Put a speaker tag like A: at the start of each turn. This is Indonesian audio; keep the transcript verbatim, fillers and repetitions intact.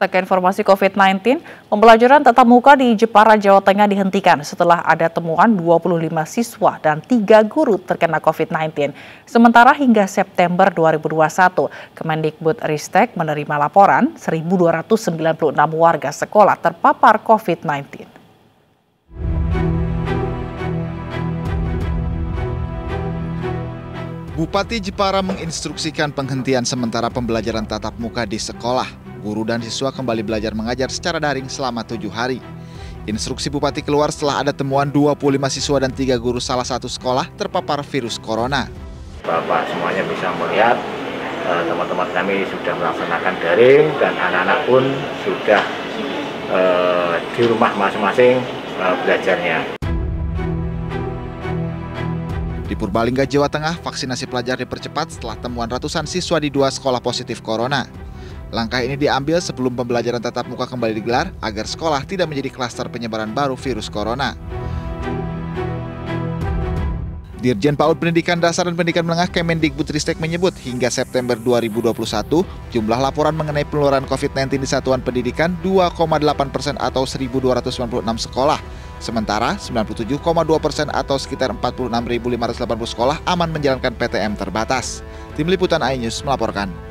A: Ke informasi COVID sembilan belas, pembelajaran tatap muka di Jepara, Jawa Tengah dihentikan setelah ada temuan dua puluh lima siswa dan tiga guru terkena COVID sembilan belas. Sementara hingga September dua ribu dua puluh satu, Kemendikbudristek menerima laporan seribu dua ratus sembilan puluh enam warga sekolah terpapar COVID sembilan belas.
B: Bupati Jepara menginstruksikan penghentian sementara pembelajaran tatap muka di sekolah. Guru dan siswa kembali belajar mengajar secara daring selama tujuh hari. Instruksi Bupati keluar setelah ada temuan dua puluh lima siswa dan tiga guru salah satu sekolah terpapar virus corona.
C: Bapak semuanya bisa melihat teman-teman kami sudah melaksanakan daring dan anak-anak pun sudah eh, di rumah masing-masing eh, belajarnya.
B: Di Purbalingga, Jawa Tengah, vaksinasi pelajar dipercepat setelah temuan ratusan siswa di dua sekolah positif corona. Langkah ini diambil sebelum pembelajaran tatap muka kembali digelar agar sekolah tidak menjadi klaster penyebaran baru virus corona. Dirjen PAUD Pendidikan Dasar dan Pendidikan Menengah Kemendikbudristek menyebut hingga September dua ribu dua puluh satu, jumlah laporan mengenai penularan COVID sembilan belas di satuan pendidikan dua koma delapan persen atau seribu dua ratus sembilan puluh enam sekolah. Sementara sembilan puluh tujuh koma dua persen atau sekitar empat puluh enam ribu lima ratus delapan puluh sekolah aman menjalankan P T M terbatas. Tim Liputan iNews melaporkan.